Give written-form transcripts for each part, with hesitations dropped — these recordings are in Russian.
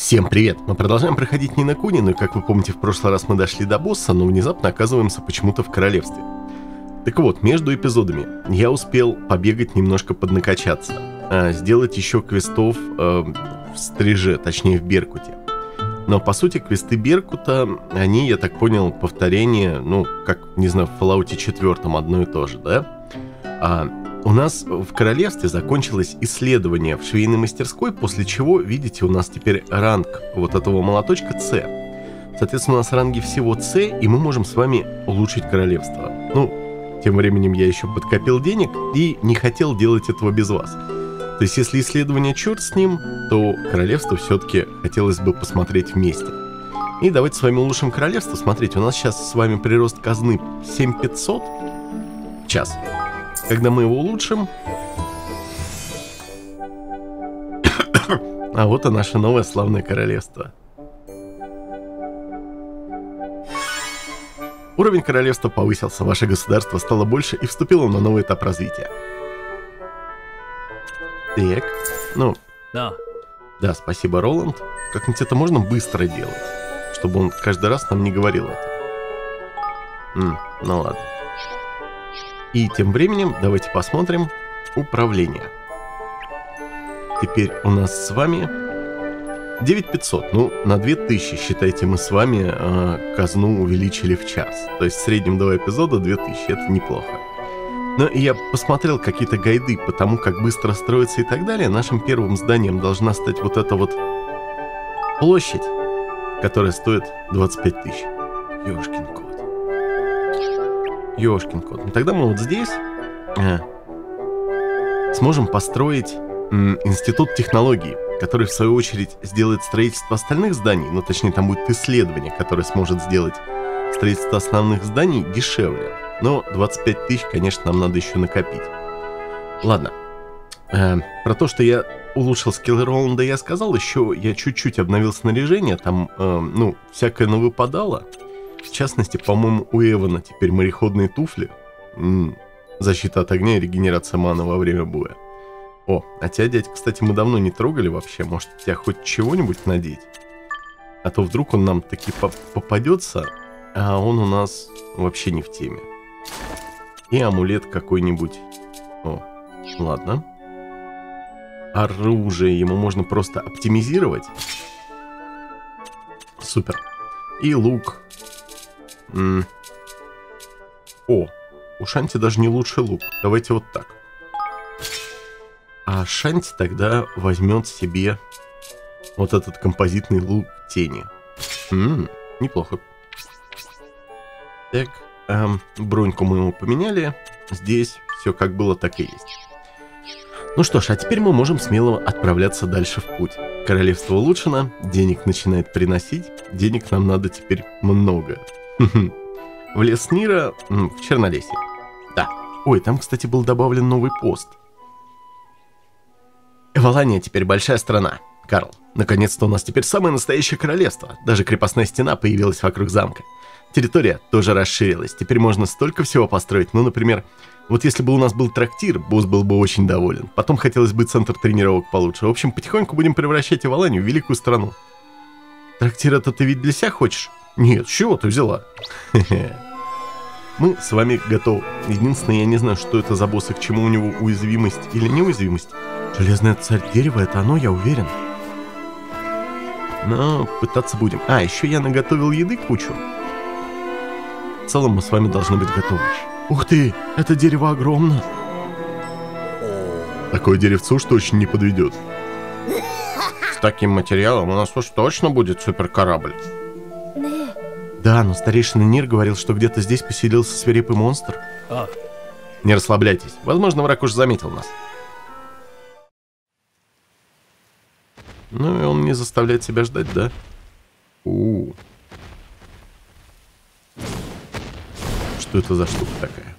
Всем привет! Мы продолжаем проходить Ни no Kuni, но, как вы помните, в прошлый раз мы дошли до босса, но внезапно оказываемся почему-то в королевстве. Так вот, между эпизодами я успел побегать, немножко поднакачаться, сделать еще квестов в Стриже, точнее в Беркуте. Но, по сути, квесты Беркута, они, я так понял, повторение, ну, как, не знаю, в Fallout 4 одно и то же, да? У нас в королевстве закончилось исследование в швейной мастерской, после чего, видите, у нас теперь ранг вот этого молоточка С. Соответственно, у нас ранги всего С, и мы можем с вами улучшить королевство. Ну, тем временем я еще подкопил денег и не хотел делать этого без вас. То есть, если исследование черт с ним, то королевство все-таки хотелось бы посмотреть вместе. И давайте с вами улучшим королевство. Смотрите, у нас сейчас с вами прирост казны 7500 в час. Когда мы его улучшим... А вот и наше новое славное королевство. Уровень королевства повысился, ваше государство стало больше и вступило на новый этап развития. Так, ну... Да, спасибо, Роланд. Как-нибудь это можно быстро делать, чтобы он каждый раз нам не говорил это. Ну ладно. И тем временем давайте посмотрим управление. Теперь у нас с вами 9500. Ну, на 2000, считайте, мы с вами казну увеличили в час. То есть в среднем 2 эпизода 2000. Это неплохо. Но я посмотрел какие-то гайды по тому, как быстро строится и так далее. Нашим первым зданием должна стать вот эта вот площадь, которая стоит 25 тысяч. Ёшкин кот. Ёшкин кот. Ну тогда мы вот здесь сможем построить институт технологий, который в свою очередь сделает строительство остальных зданий, ну точнее там будет исследование, которое сможет сделать строительство основных зданий дешевле. Но 25 тысяч, конечно, нам надо еще накопить. Ладно. Про то, что я улучшил скиллы Роланда, я сказал. Еще я чуть-чуть обновил снаряжение. Там, ну, всякое навыпадало. В частности, по-моему, у Эвана теперь мореходные туфли. Защита от огня и регенерация маны во время боя. О, а тебя, дядь, кстати, мы давно не трогали вообще. Может, тебя хоть чего-нибудь надеть? А то вдруг он нам таки попадется, а он у нас вообще не в теме. И амулет какой-нибудь. О, ладно. Оружие ему можно просто оптимизировать. Супер. И лук. О, у Шанти даже не лучший лук. Давайте вот так. А Шанти тогда возьмет себе вот этот композитный лук тени. Неплохо. Так, броньку мы ему поменяли. Здесь все как было, так и есть. Ну что ж, а теперь мы можем смело отправляться дальше в путь. Королевство улучшено, денег начинает приносить. Денег нам надо теперь много. В лес Нира, в Чернолесье. Да. Ой, там, кстати, был добавлен новый пост. Эвалания теперь большая страна. Карл, наконец-то у нас теперь самое настоящее королевство. Даже крепостная стена появилась вокруг замка. Территория тоже расширилась. Теперь можно столько всего построить. Ну, например, вот если бы у нас был трактир, босс был бы очень доволен. Потом хотелось бы центр тренировок получше. В общем, потихоньку будем превращать Эваланию в великую страну. Трактир это ты ведь для себя хочешь? Нет, с чего ты взяла? Мы с вами готовы. Единственное, я не знаю, что это за босс и к чему у него уязвимость или неуязвимость. Железная царь дерева, это оно, я уверен. Но пытаться будем. А, еще я наготовил еды кучу. В целом мы с вами должны быть готовы. Ух ты, это дерево огромно. Такое деревцо уж точно не подведет. С таким материалом у нас уж точно будет суперкорабль. Да, но старейшина Нир говорил, что где-то здесь поселился свирепый монстр. Не расслабляйтесь, возможно, враг уж заметил нас. Ну и он не заставляет себя ждать, да? Что это за штука такая?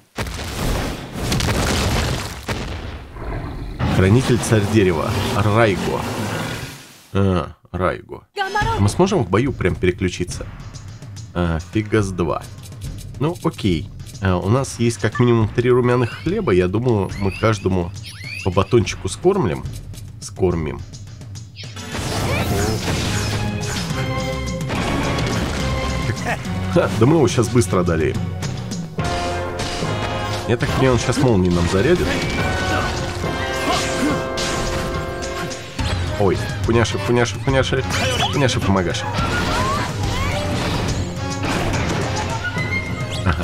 Хранитель царь дерева. Райго. Райго. А мы сможем в бою прям переключиться? Фигас 2. Ну, окей. У нас есть как минимум 3 румяных хлеба. Я думаю, мы каждому по батончику скормим. Ха, да мы его сейчас быстро одолеем. Я так понимаю, он сейчас молнии нам зарядит. Ой, Фуняши, Фуняши, Фуняши. Фуняши, помогаши. Ага.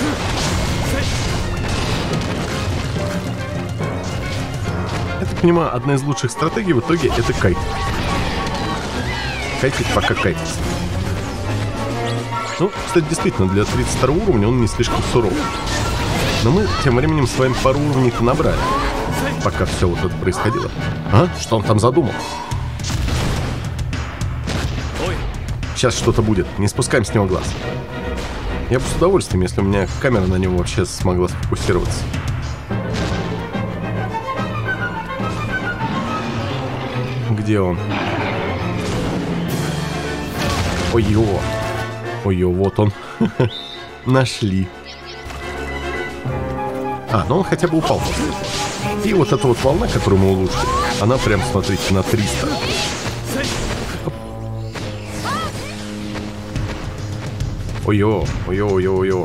Я так понимаю, одна из лучших стратегий в итоге это кайт. Кайтить пока кайтится. Ну, кстати, действительно, для 32 уровня он не слишком суров. Но мы тем временем с вами пару уровней-то набрали, пока все вот это происходило. А? Что он там задумал? Сейчас что-то будет, не спускаем с него глаз. Я бы с удовольствием, если у меня камера на него вообще смогла сфокусироваться. Где он? Ой-ё. Ой-ё, вот он. Нашли. А, ну он хотя бы упал. И вот эта вот волна, которую мы улучшили, она прям, смотрите, на 300. Ой-ё, ой-ё, ой-ё, ой-ё.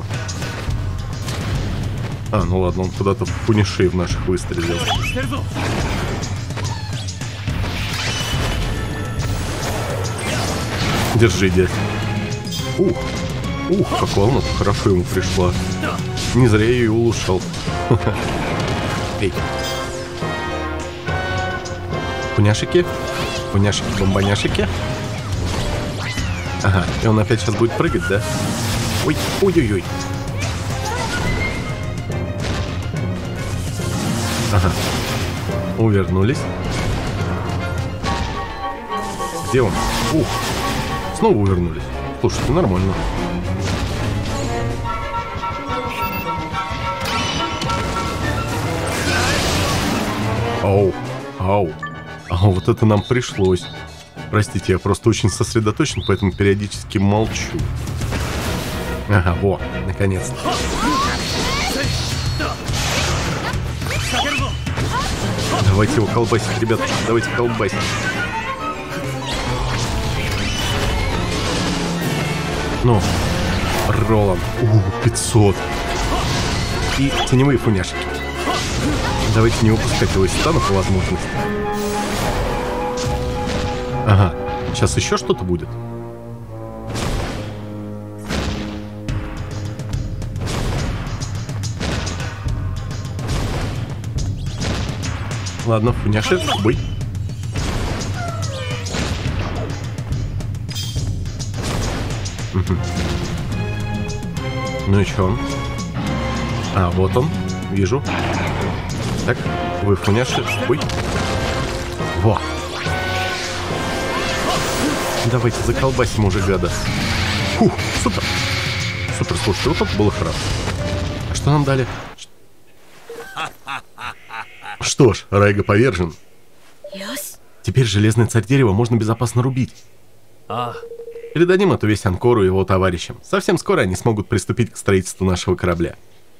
А, ну ладно, он куда-то в пуниши в наших выстрелил. Держи, дядь. Ух, как волна-то хорошо ему пришла. Не зря я ее улучшил. Эй. Пуняшики? Пуняшики, бомбоняшики? Ага, и он опять сейчас будет прыгать, да? Ой, ой-ой-ой. Ага. Увернулись. Где он? Ух. Снова увернулись. Слушайте, нормально. Ау, ау. Ау, вот это нам пришлось. Простите, я просто очень сосредоточен, поэтому периодически молчу. Ага, во, наконец-то. Давайте его колбасить, ребят, давайте колбасить. Ну, Роланд. 500. И теневые фуняшки. Давайте не выпускать его из стана по возможности. Ага, сейчас еще что-то будет. Ладно, фуняши, бой. Угу. Ну и чё он? А, вот он, вижу. Так, вы фуняши, бой. Во. Давайте заколбасим уже гада. Фух, супер. Супер, слушайте, вот это было хорошо. А что нам дали? Что ж, Райга повержен. Теперь железный царь дерева можно безопасно рубить. Передадим эту весть Анкору и его товарищам. Совсем скоро они смогут приступить к строительству нашего корабля.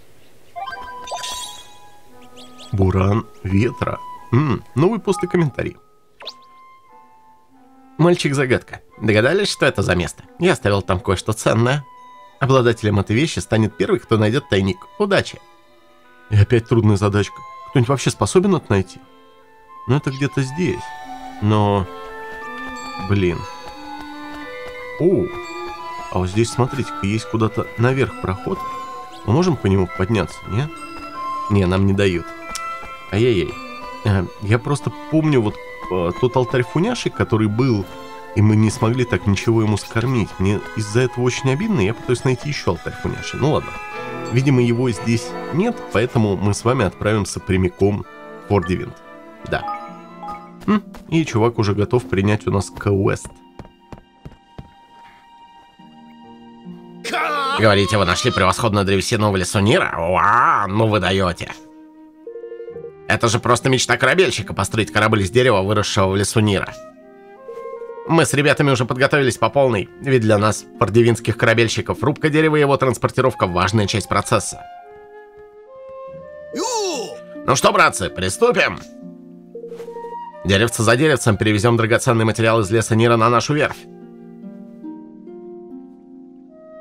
Буран ветра. Новый пост и комментарий. Мальчик-загадка. Догадались, что это за место? Я оставил там кое-что ценное. Обладателем этой вещи станет первый, кто найдет тайник. Удачи. И опять трудная задачка. Кто-нибудь вообще способен это найти? Ну, это где-то здесь. Но... Блин. О, а вот здесь, смотрите-ка, есть куда-то наверх проход. Мы можем по нему подняться, не? Не, нам не дают. Ай-яй-яй. Я просто помню вот тот алтарь фуняши, который был, и мы не смогли так ничего ему скормить. Мне из-за этого очень обидно, я пытаюсь найти еще алтарь фуняши. Ну ладно. Видимо, его здесь нет, поэтому мы с вами отправимся прямиком в Фордивинт. Да. И чувак уже готов принять у нас квест. Говорите, вы нашли превосходную древесину в лесу Нира? Вау, ну вы даете. Это же просто мечта корабельщика построить корабль из дерева, выросшего в лесу Нира. Мы с ребятами уже подготовились по полной, ведь для нас, фордивинских корабельщиков, рубка дерева и его транспортировка – важная часть процесса. Ну что, братцы, приступим! Деревце за деревцем перевезем драгоценный материал из леса Нира на нашу верфь.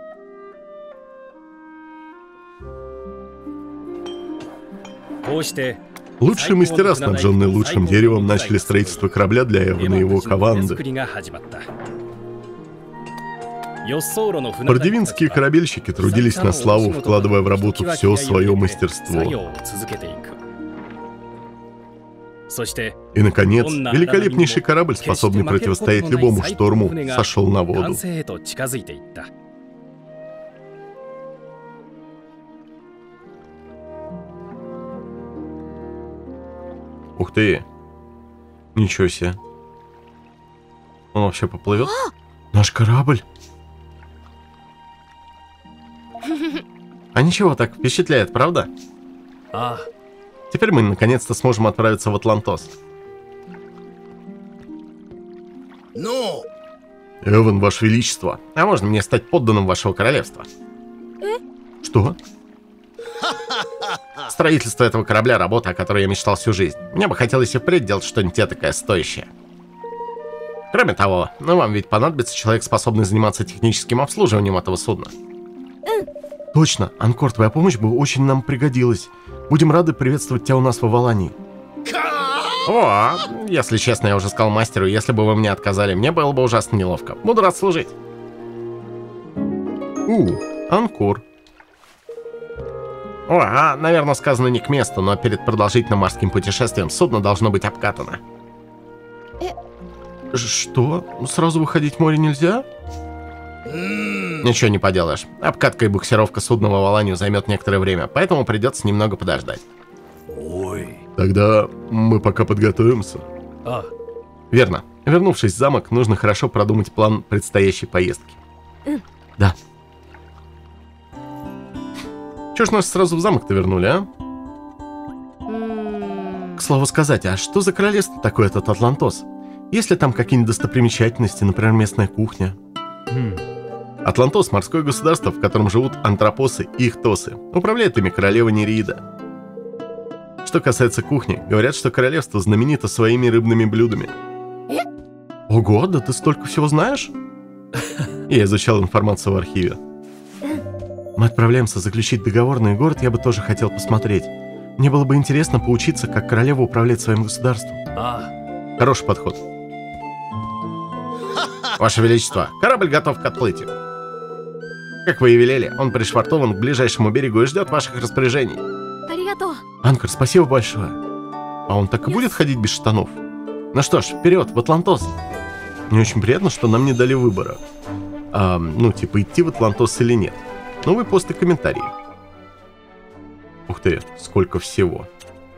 Лучшие мастера, снабженные лучшим деревом, начали строительство корабля для Эвана и его команды. Бордивинские корабельщики трудились на славу, вкладывая в работу все свое мастерство. И, наконец, великолепнейший корабль, способный противостоять любому шторму, сошел на воду. Ух ты! Ничего себе. Он вообще поплывет? Наш корабль! А ничего, так впечатляет, правда? Теперь мы наконец-то сможем отправиться в Атлантос. Эван, Ваше Величество, а можно мне стать подданным вашего королевства? Что? Строительство этого корабля — работа, о которой я мечтал всю жизнь. Мне бы хотелось и впредь делать что-нибудь такое стоящее. Кроме того, вам ведь понадобится человек, способный заниматься техническим обслуживанием этого судна. Точно, Анкор, твоя помощь бы очень нам пригодилась. Будем рады приветствовать тебя у нас в Авалании. О, если честно, я уже сказал мастеру, если бы вы мне отказали, мне было бы ужасно неловко. Буду рад служить. Анкор. О, наверное, сказано не к месту, но перед продолжительным морским путешествием судно должно быть обкатано. Что? Сразу выходить в море нельзя? Ничего не поделаешь. Обкатка и буксировка судна в Аваланию займет некоторое время, поэтому придется немного подождать. Тогда мы пока подготовимся. Верно. Вернувшись в замок, нужно хорошо продумать план предстоящей поездки. Да. Чё ж нас сразу в замок-то вернули, а? К слову сказать, а что за королевство такое этот Атлантос? Есть ли там какие-нибудь достопримечательности, например, местная кухня? Атлантос — морское государство, в котором живут антропосы и ихтосы. Управляет ими королева Нереида. Что касается кухни, говорят, что королевство знаменито своими рыбными блюдами. Ого, да ты столько всего знаешь? Я изучал информацию в архиве. Мы отправляемся заключить договор, но и город я бы тоже хотел посмотреть. Мне было бы интересно поучиться, как королева управляет своим государством. Хороший подход. Ваше Величество, корабль готов к отплытию. Как вы и велели, он пришвартован к ближайшему берегу и ждет ваших распоряжений. Анкор, спасибо большое. А он так и будет ходить без штанов? Ну что ж, вперед, в Атлантос. Мне очень приятно, что нам не дали выбора. Ну, типа, идти в Атлантос или нет. Новый пост и комментарии. Ух ты, сколько всего.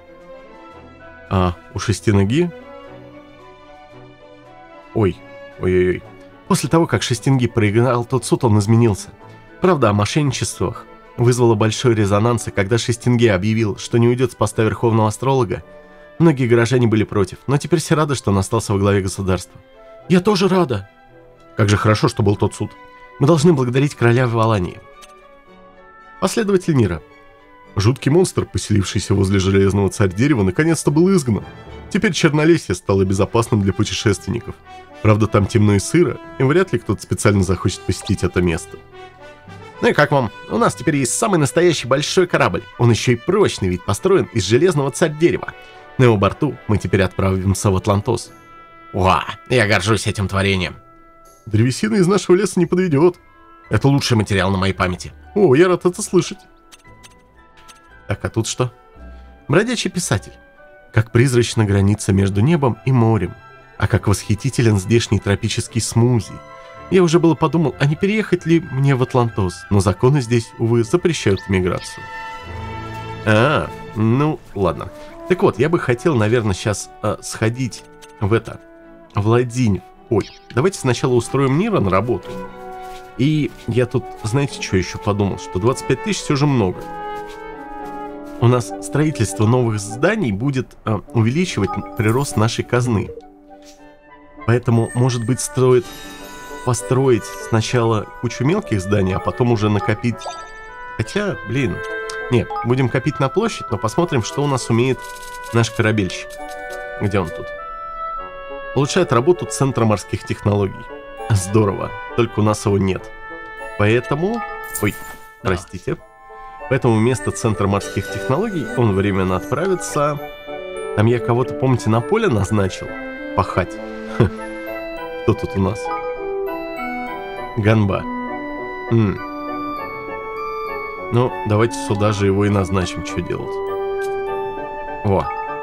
У шестиноги? Ой-ой-ой. После того, как Шестинги проиграл тот суд, он изменился. Правда, о мошенничествах вызвало большой резонанс, и когда Шестинги объявил, что не уйдет с поста верховного астролога, многие горожане были против, но теперь все рады, что он остался во главе государства. Я тоже рада. Как же хорошо, что был тот суд. Мы должны благодарить короля в Авалании. Последователь Нира. Жуткий монстр, поселившийся возле железного царь-дерева, наконец-то был изгнан. Теперь Чернолесье стало безопасным для путешественников. Правда, там темно и сыро, и вряд ли кто-то специально захочет посетить это место. Ну и как вам? У нас теперь есть самый настоящий большой корабль. Он еще и прочный, ведь построен из железного царь-дерева. На его борту мы теперь отправимся в Атлантос. Уа, я горжусь этим творением. Древесина из нашего леса не подведет. Это лучший материал на моей памяти. О, я рад это слышать. Так, а тут что? Бродячий писатель. Как призрачна граница между небом и морем. А как восхитителен здешний тропический смузи. Я уже было подумал, а не переехать ли мне в Атлантос, но законы здесь, увы, запрещают миграцию. Ну, ладно. Так вот, я бы хотел, наверное, сейчас сходить в Владинь. Ой, давайте сначала устроим Нира на работу. И я тут, знаете, что еще подумал? Что 25 тысяч все же много. У нас строительство новых зданий будет увеличивать прирост нашей казны. Поэтому, может быть, стоит построить сначала кучу мелких зданий, а потом уже накопить... Хотя, блин... Нет, будем копить на площадь, но посмотрим, что у нас умеет наш корабельщик. Где он тут? Улучшает работу Центра морских технологий. Здорово, только у нас его нет. Поэтому... Ой, простите. Поэтому вместо центра морских технологий он временно отправится... Там я кого-то, помните, на поле назначил? Пахать. Кто тут у нас? Ганба. Ну, давайте сюда же его и назначим, что делать. Во.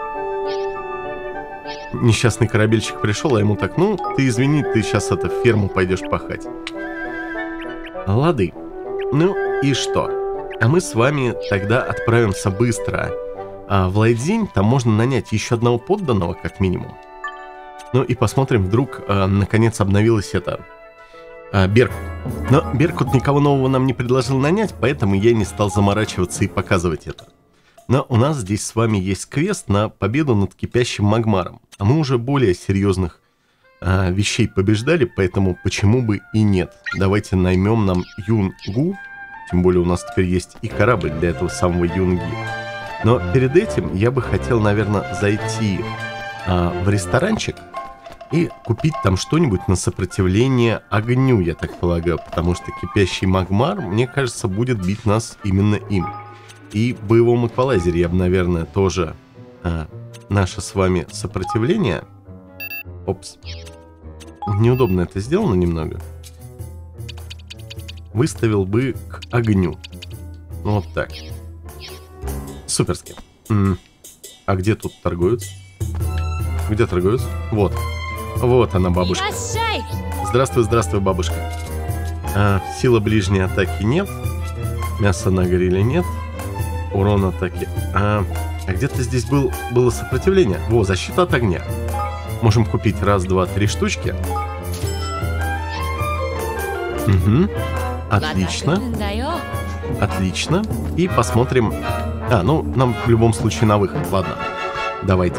Несчастный корабельщик пришел, а ему так, ну, ты извини, ты сейчас в ферму пойдешь пахать. Лады. Ну и что? А мы с вами тогда отправимся быстро. В Лайдзинь там можно нанять еще одного подданного, как минимум. Ну и посмотрим, вдруг наконец обновилась это Беркут. Но Беркут никого нового нам не предложил нанять, поэтому я не стал заморачиваться и показывать это. Но у нас здесь с вами есть квест на победу над кипящим Магмаром. А мы уже более серьезных вещей побеждали, поэтому почему бы и нет. Давайте наймем нам Юнгу. Тем более у нас теперь есть и корабль для этого самого Юнги. Но перед этим я бы хотел, наверное, зайти в ресторанчик и купить там что-нибудь на сопротивление огню, я так полагаю. Потому что кипящий Магмар, мне кажется, будет бить нас именно им. И в боевом эквалайзере я бы, наверное, тоже наше с вами сопротивление... Опс. Неудобно это сделано немного. Выставил бы к огню. Вот так. Суперски. А где тут торгуются? Где торгуются? Вот. Вот она, бабушка. Здравствуй, здравствуй, бабушка. Сила ближней атаки нет. Мяса на гриле нет. Урон атаки. А где-то здесь было сопротивление. Во, защита от огня. Можем купить раз, два, три штучки. Угу. Отлично. Отлично. И посмотрим... ну, нам в любом случае на выход. Ладно. Давайте.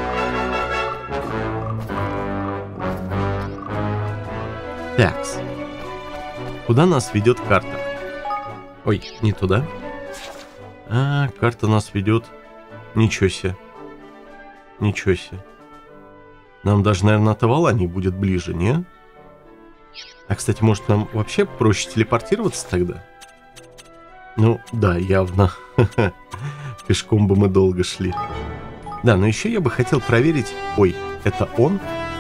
Такс. Куда нас ведет карта? Ой, не туда. Карта нас ведет... Ничего себе. Ничего себе. Нам даже, наверное, от Авалании будет ближе, не? А, кстати, может, нам вообще проще телепортироваться тогда? Ну, да, явно. Пешком бы мы долго шли. Да, но еще я бы хотел проверить... Ой, это он?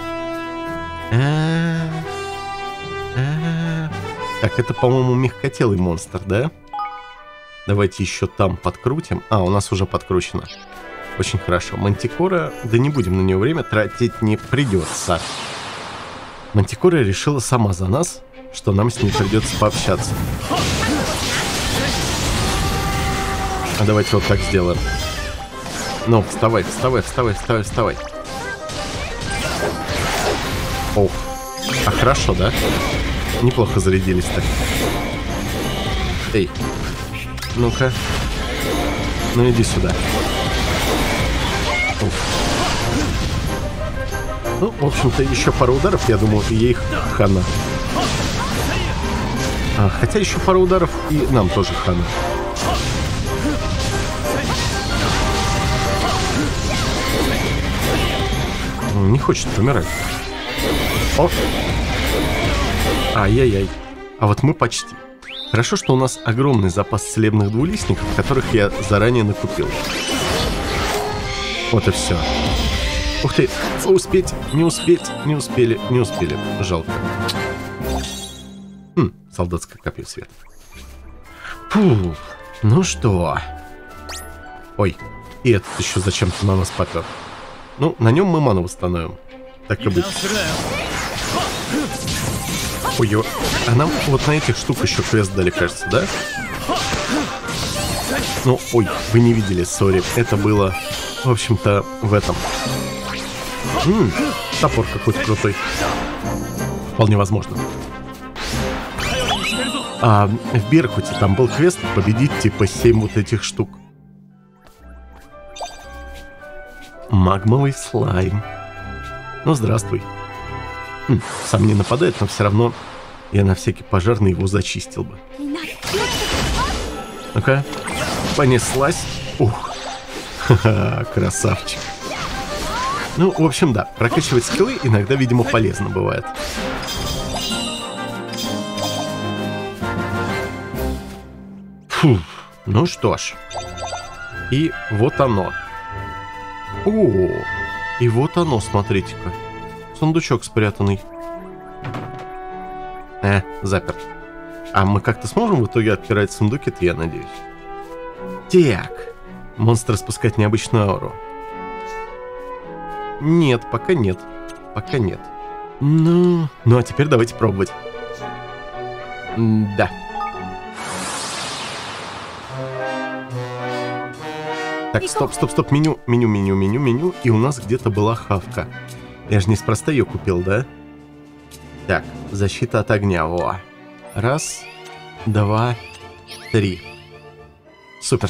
Так, это, по-моему, мягкотелый монстр, да? Давайте еще там подкрутим. У нас уже подкручено. Очень хорошо. Мантикора... Да не будем на нее время тратить, не придется. Мантикора решила сама за нас, что нам с ней придется пообщаться. Давайте вот так сделаем. Ну, вставай, вставай, вставай, вставай, вставай. Ох. Хорошо, да? Неплохо зарядились так. Эй. Ну-ка. Ну, иди сюда. Ну, в общем-то, еще пару ударов, я думаю, и ей хана. Хотя еще пару ударов, и нам тоже хана. Не хочет помирать. О! Ай-яй-яй. А вот мы почти. Хорошо, что у нас огромный запас целебных двулистников, которых я заранее накупил. Вот и все. Ух ты, успеть, не успеть, не успели, не успели. Жалко. Солдатское копье света. Фу, ну что? Ой, и этот еще зачем-то на нас попер. Ну, на нем мы ману восстановим. Так и быть. Ой, а нам вот на этих штук еще квест дали, кажется, да? Ну, ой, вы не видели, сори. Это было, в общем-то, в этом. Топор какой-то крутой. Вполне возможно. В Беркуте там был квест победить типа 7 вот этих штук. Магмовый слайм. Ну, здравствуй. Сам не нападает, но все равно я на всякий пожарный его зачистил бы. Ну-ка. Понеслась. Ух. Ха-ха, красавчик. Ну, в общем, да. Прокачивать скиллы иногда, видимо, полезно бывает. Фу. Ну что ж. И вот оно. О, и вот оно, смотрите-ка. Сундучок спрятанный. Заперт. А мы как-то сможем в итоге отпирать сундуки-то, я надеюсь? Так. Монстр спускать необычную ауру. Нет, пока нет. Пока нет. Ну а теперь давайте пробовать. Да. Так, стоп. Меню. И у нас где-то была хавка. Я же неспроста ее купил, да? Так, защита от огня. Во. 1, 2, 3. Супер.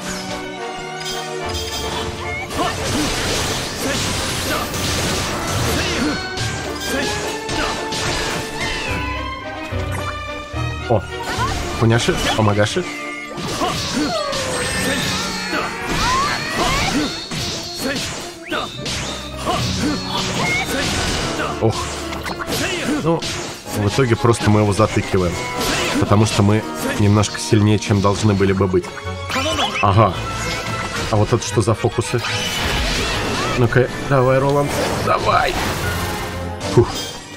О, Хуняши, помогаши. Ох. Ну, в итоге просто мы его затыкиваем. Потому что мы немножко сильнее, чем должны были бы быть. Ага. А вот это что за фокусы? Ну-ка, давай, Роланд. Давай. Фух.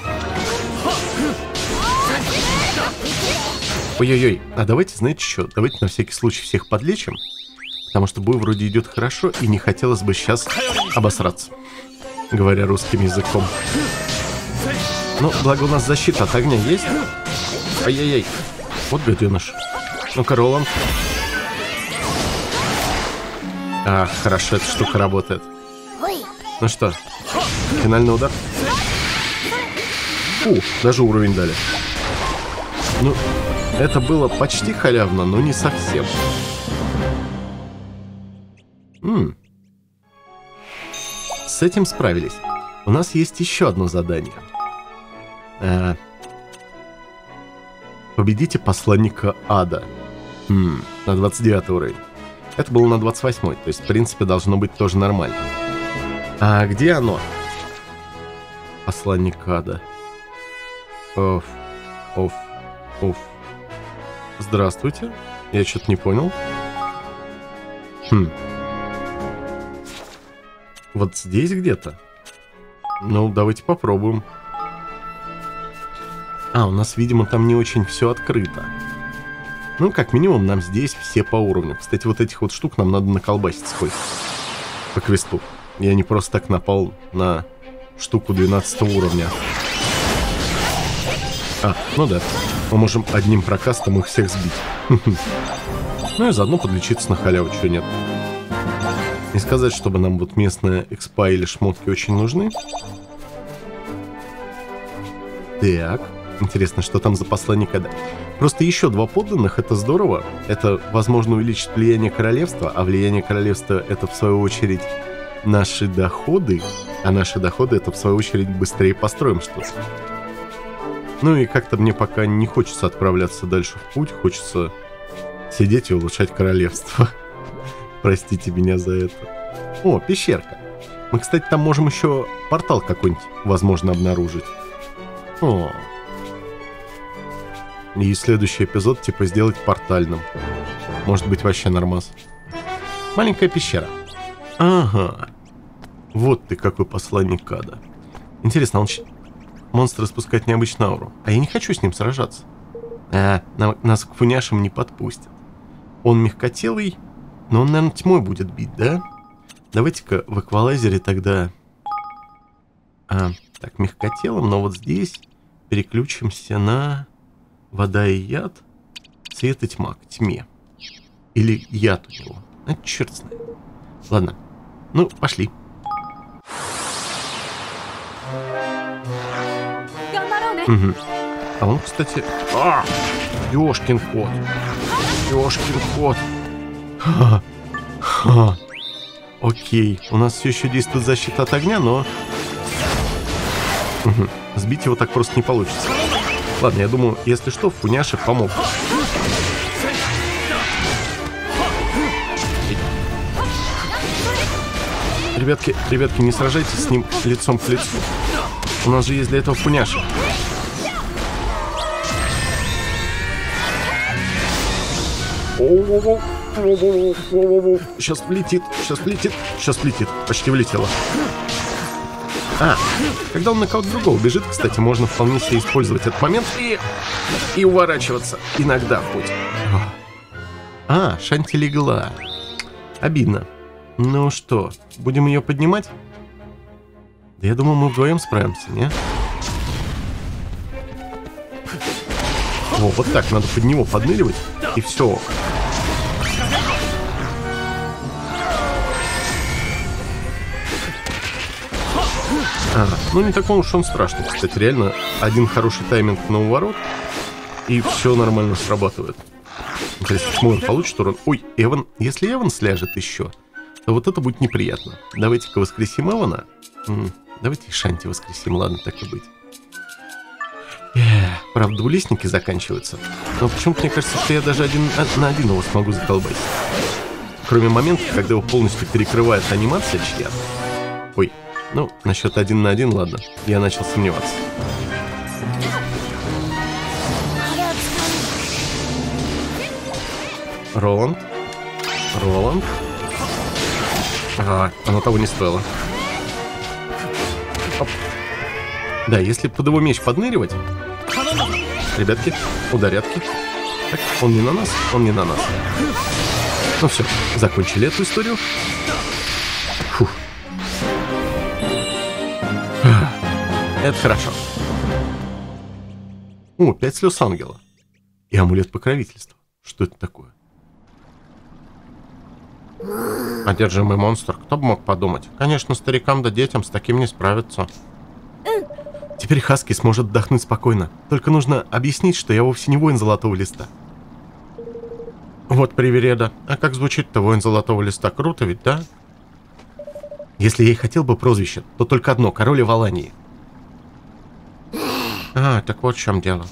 Ой-ой-ой. А давайте, знаете что? Давайте на всякий случай всех подлечим. Потому что бой вроде идет хорошо, и не хотелось бы сейчас обосраться. Говоря русским языком. Ну, благо у нас защита от огня есть. Ай-яй-яй. Вот гаденыш. Ну-ка, Роланд. А, хорошо, эта штука работает. Ну что, финальный удар. Даже уровень дали. Ну, это было почти халявно, но не совсем. С этим справились. У нас есть еще одно задание. Победите посланника ада. На 29 уровень. Это было на 28, то есть, в принципе, должно быть тоже нормально. А где оно? Посланник ада. Оф. Здравствуйте. Я что-то не понял. Вот здесь где-то? Ну, давайте попробуем. А, у нас, видимо, там не очень все открыто. Ну, как минимум, нам здесь все по уровню. Кстати, вот этих вот штук нам надо наколбасить сколько. По квесту. Я не просто так напал на штуку 12 уровня. А, ну да. Мы можем одним прокастом их всех сбить. Ну и заодно подлечиться на халяву, чего нет. Не сказать, чтобы нам вот местная экспа или шмотки очень нужны. Так, интересно, что там за посланник ада? Просто еще 2 подданных, это здорово. Это, возможно, увеличит влияние королевства, а влияние королевства это, в свою очередь, наши доходы. А наши доходы это, в свою очередь, быстрее построим что-то. Ну и как-то мне пока не хочется отправляться дальше в путь, хочется сидеть и улучшать королевство. Простите меня за это. О, пещерка. Мы, кстати, там можем еще портал какой-нибудь, возможно, обнаружить. О. И следующий эпизод, типа, сделать портальным. Может быть, вообще нормас. Маленькая пещера. Ага. Вот ты какой посланник ада. Интересно, он монстр испускает необычную ауру. А я не хочу с ним сражаться. Нас к фуняшам не подпустят. Он мягкотелый, но он, наверное, тьмой будет бить, да? Давайте-ка в эквалайзере тогда... так, мягкотелым, но вот здесь переключимся на вода и яд, свет и тьма, к тьме. Или яд у него. Черт знает. Ладно, ну, пошли. Угу. А он, кстати... Ёшкин кот. Ёшкин кот. Окей, у нас все еще действует защита от огня, но... Сбить его так просто не получится. Ладно, я думаю, если что, фуняши помогут. Ребятки, не сражайтесь с ним лицом к лицу. У нас же есть для этого фуняши. Сейчас влетит, сейчас влетит, сейчас влетит. Почти влетело. А, когда он на кого-то другого бежит, кстати, можно вполне себе использовать этот момент и уворачиваться. Иногда хоть. А, Шанти легла. Обидно. Ну что, будем ее поднимать? Да я думаю, мы вдвоем справимся, не? О, вот так, надо под него подныривать, и все. Ну не такой уж он страшный, кстати, реально один хороший тайминг на уворот, и все нормально срабатывает. Интересно, почему он получит урон? Ой, Эван, если Эван сляжет еще, то вот это будет неприятно. Давайте-ка воскресим Эвана. Давайте и Шанти воскресим, ладно, так и быть. Правда, двулистники заканчиваются. Но почему-то мне кажется, что я даже один на один его смогу заколбасить. Кроме момента, когда его полностью перекрывает анимация чья-то. Ой, ну, насчет 1 на 1, ладно. Я начал сомневаться. Роланд. Роланд. Ага, оно того не стоило. Оп. Да, если под его меч подныривать... Ребятки, ударятки. Так, он не на нас, он не на нас. Ну все, закончили эту историю. Фух. Это хорошо. О, 5 слез ангела. И амулет покровительства. Что это такое? Одержимый монстр. Кто бы мог подумать? Конечно, старикам да детям с таким не справиться. Теперь Хаски сможет отдохнуть спокойно. Только нужно объяснить, что я вовсе не воин Золотого Листа. Вот привереда. А как звучит-то воин Золотого Листа? Круто ведь, да? Если я и хотел бы прозвище, то только одно — король Валании. А, так вот в чем дело.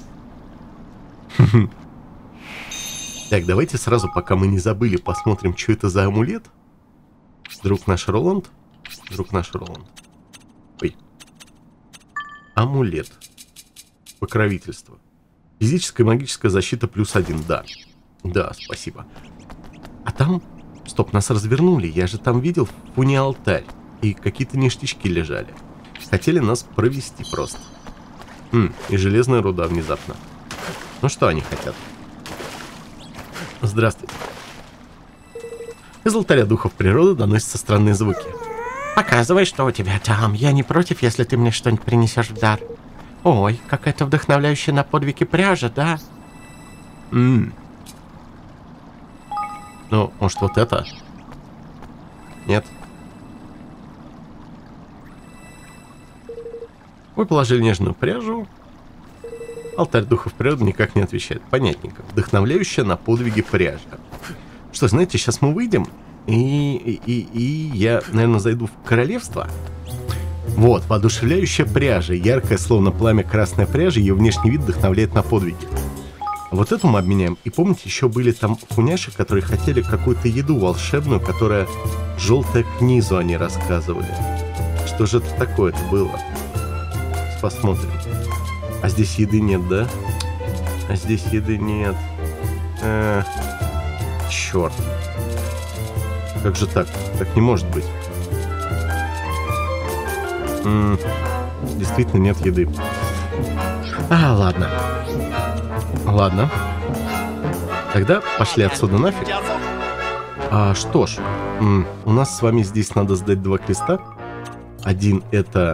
Так, давайте сразу, пока мы не забыли, посмотрим, что это за амулет. Вдруг наш Роланд? Вдруг наш Роланд. Ой. Амулет. Покровительство. Физическая и магическая защита +1, да. Да, спасибо. А там... Стоп, нас развернули. Я же там видел в Фуне алтарь. И какие-то ништячки лежали. Хотели нас провести просто. И железная руда внезапно. Ну что они хотят? Здравствуйте. Из алтаря духов природы доносятся странные звуки. Показывай, что у тебя там. Я не против, если ты мне что-нибудь принесешь в дар. Ой, какая-то вдохновляющая на подвиги пряжа, да? Ну, может, вот это? Нет? Вы положили нежную пряжу. Алтарь духов природы никак не отвечает. Понятненько. Вдохновляющая на подвиги пряжа. Что, знаете, сейчас мы выйдем, и я, наверное, зайду в королевство. Вот, воодушевляющая пряжа. Яркая, словно пламя, красная пряжа. Ее внешний вид вдохновляет на подвиги. Вот эту мы обменяем. И помните, еще были там фуняши, которые хотели какую-то еду волшебную, которая желтая к низу, они рассказывали. Что же это такое-то было? Сейчас посмотрим. А здесь еды нет, да? А здесь еды нет. Черт. Как же так? Так не может быть. Действительно нет еды. А, ладно. Ладно. Тогда пошли отсюда нафиг. Что ж, у нас с вами здесь надо сдать 2 креста. Один это...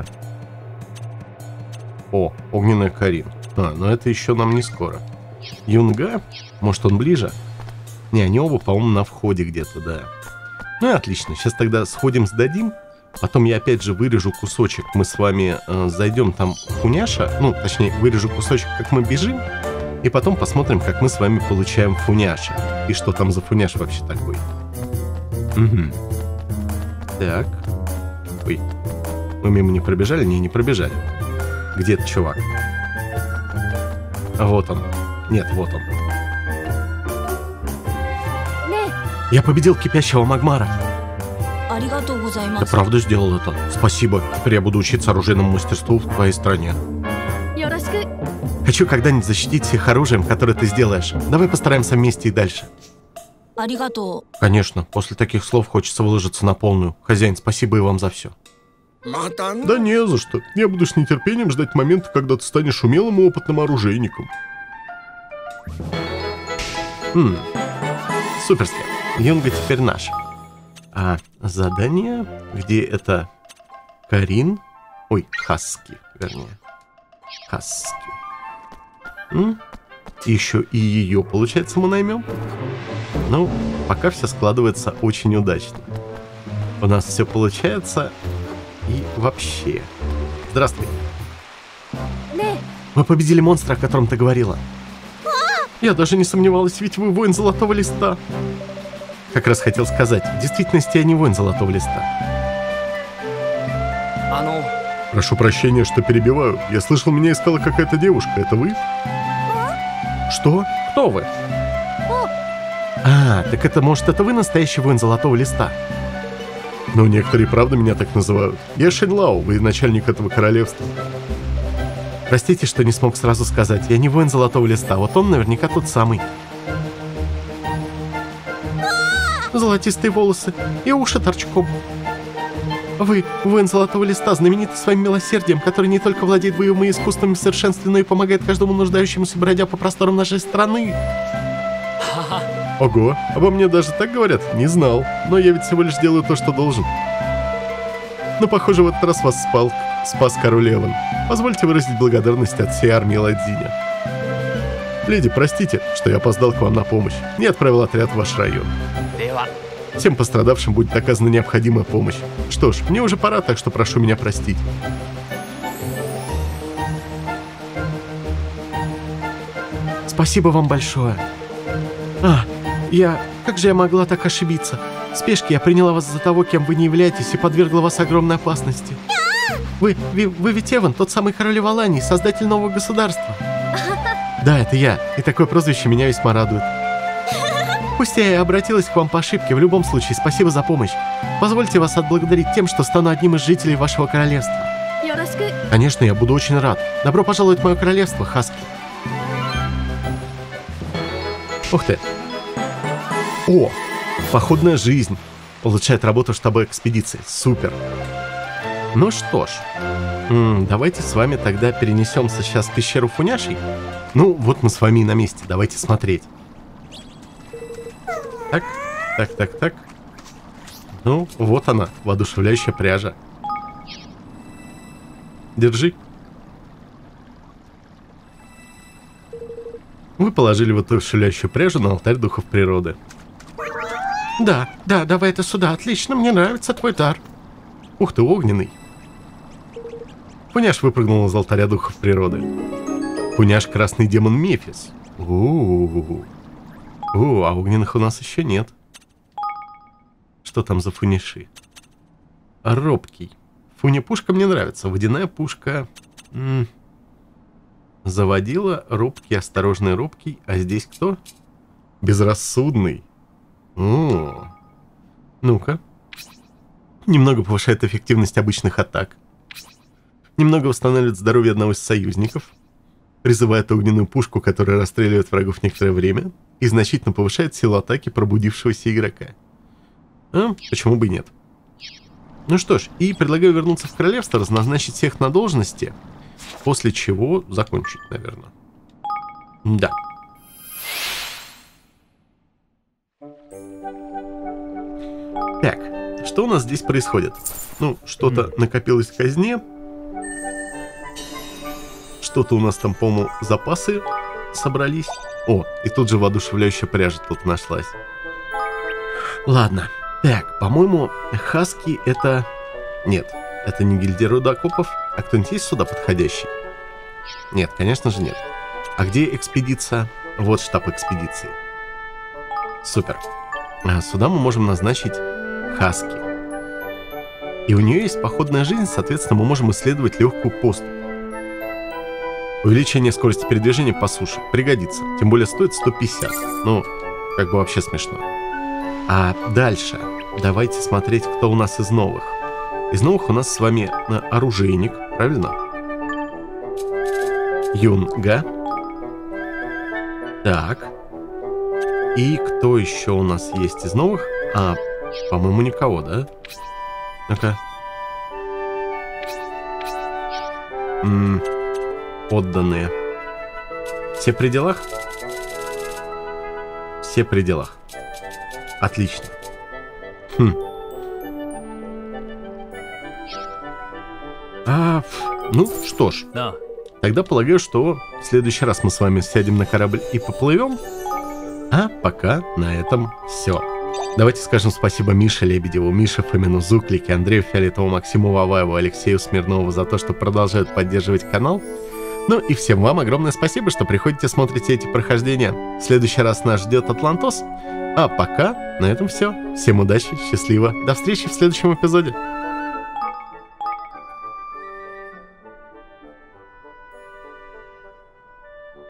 О, огненная Карин. Но это еще нам не скоро. Юнга? Может, он ближе? Не, они оба, по-моему, на входе где-то, да. Ну и отлично. Сейчас тогда сходим, сдадим. Потом я опять же вырежу кусочек. Мы с вами зайдем там в фуняша. Ну, точнее, вырежу кусочек, как мы бежим. И потом посмотрим, как мы с вами получаем фуняша. И что там за фуняш вообще такой. Так. Ой. Мы мимо не пробежали? Не пробежали. Где этот чувак? Вот он. Нет, вот он. Я победил кипящего Магмара. Ты правда сделал это? Спасибо. Теперь я буду учиться оружейному мастерству в твоей стране. Хочу когда-нибудь защитить всех оружием, которое ты сделаешь. Давай постараемся вместе и дальше. Конечно, после таких слов хочется выложиться на полную. Хозяин, спасибо и вам за все. Да не за что. Я буду с нетерпением ждать момента, когда ты станешь умелым и опытным оружейником. Суперски. Юнга теперь наш. А задание, где это Карин? Ой, Хаски, вернее. Хаски. Еще и ее, получается, мы наймем? Ну, пока все складывается очень удачно. У нас все получается и вообще. Здравствуй. Вы победили монстра, о котором ты говорила. Я даже не сомневалась, ведь вы воин Золотого Листа. Как раз хотел сказать, в действительности я не воин Золотого Листа. Прошу прощения, что перебиваю. Я слышал, меня искала какая-то девушка. Это вы? Что? Кто вы? А, так это, может, это вы настоящий воин Золотого Листа? Ну, некоторые, правда, меня так называют. Я Шэньлао, вы начальник этого королевства. Простите, что не смог сразу сказать. Я не воин Золотого Листа, вот он наверняка тот самый. Золотистые волосы и уши торчком. Вы, воин Золотого Листа, знамениты своим милосердием, который не только владеет боевыми искусствами в совершенстве, но и помогает каждому нуждающемуся, бродя по просторам нашей страны. Ого, обо мне даже так говорят? Не знал. Но я ведь всего лишь делаю то, что должен. Но, похоже, в этот раз вас спас король Эван. Позвольте выразить благодарность от всей армии Ладзиня. Леди, простите, что я опоздал к вам на помощь. Не отправил отряд в ваш район. Всем пострадавшим будет оказана необходимая помощь. Что ж, мне уже пора, так что прошу меня простить. Спасибо вам большое. Как же я могла так ошибиться? В спешке я приняла вас за того, кем вы не являетесь, и подвергла вас огромной опасности. Вы ведь Эван, тот самый король Валании, создатель нового государства. Да, это я, и такое прозвище меня весьма радует. Пусть я и обратилась к вам по ошибке, в любом случае, спасибо за помощь. Позвольте вас отблагодарить тем, что стану одним из жителей вашего королевства. Конечно, я буду очень рад. Добро пожаловать в мое королевство, Хаски. Ух ты. О, походная жизнь. Улучшает работу штаба экспедиции. Супер. Ну что ж, давайте с вами тогда перенесемся сейчас в пещеру Фуняшей. Ну, вот мы с вами и на месте. Давайте смотреть. Так. Ну, вот она, воодушевляющая пряжа. Держи. Вы положили воодушевляющую пряжу на алтарь духов природы. Да, давай это сюда. Отлично, мне нравится твой дар. Ух ты, огненный. Фуняш выпрыгнул из алтаря духов природы. Фуняш — красный демон Мефис. А огненных у нас еще нет. Что там за фуниши? Робкий. Фуня-пушка мне нравится. Водяная пушка. Заводила. Робкий, осторожный робкий. А здесь кто? Безрассудный. Ну-ка. Немного повышает эффективность обычных атак. Немного восстанавливает здоровье одного из союзников. Призывает огненную пушку, которая расстреливает врагов некоторое время. И значительно повышает силу атаки пробудившегося игрока. Почему бы и нет? Ну что ж, и предлагаю вернуться в королевство, разназначить всех на должности, после чего закончить, наверное. Да. Так, что у нас здесь происходит? Ну, что-то накопилось в казне. Что-то у нас там, по-моему, запасы собрались. О, и тут же воодушевляющая пряжа тут нашлась. Ладно. Так, по-моему, Хаски это... Нет, это не гильдия рудокопов. А кто-нибудь есть сюда подходящий? Нет, конечно же нет. А где экспедиция? Вот штаб экспедиции. Супер. А сюда мы можем назначить Хаски. И у нее есть походная жизнь, соответственно, мы можем исследовать легкую поступь. Увеличение скорости передвижения по суше пригодится. Тем более стоит 150. Ну, как бы вообще смешно. А дальше давайте смотреть, кто у нас из новых. Из новых у нас с вами оружейник, правильно? Юнга. Так. И кто еще у нас есть из новых? По-моему, никого, да? Ну-ка. Подданные. Все при делах? Все при делах. Отлично. Ну, что ж. Тогда полагаю, что в следующий раз мы с вами сядем на корабль и поплывем. А пока на этом все. Давайте скажем спасибо Мише Лебедеву, Мише Фомину, Зуклике, Андрею Фиолетову, Максиму Ваваеву, Алексею Смирнову за то, что продолжают поддерживать канал. Ну и всем вам огромное спасибо, что приходите, смотрите эти прохождения. В следующий раз нас ждет Атлантос. А пока на этом все. Всем удачи, счастливо. До встречи в следующем эпизоде.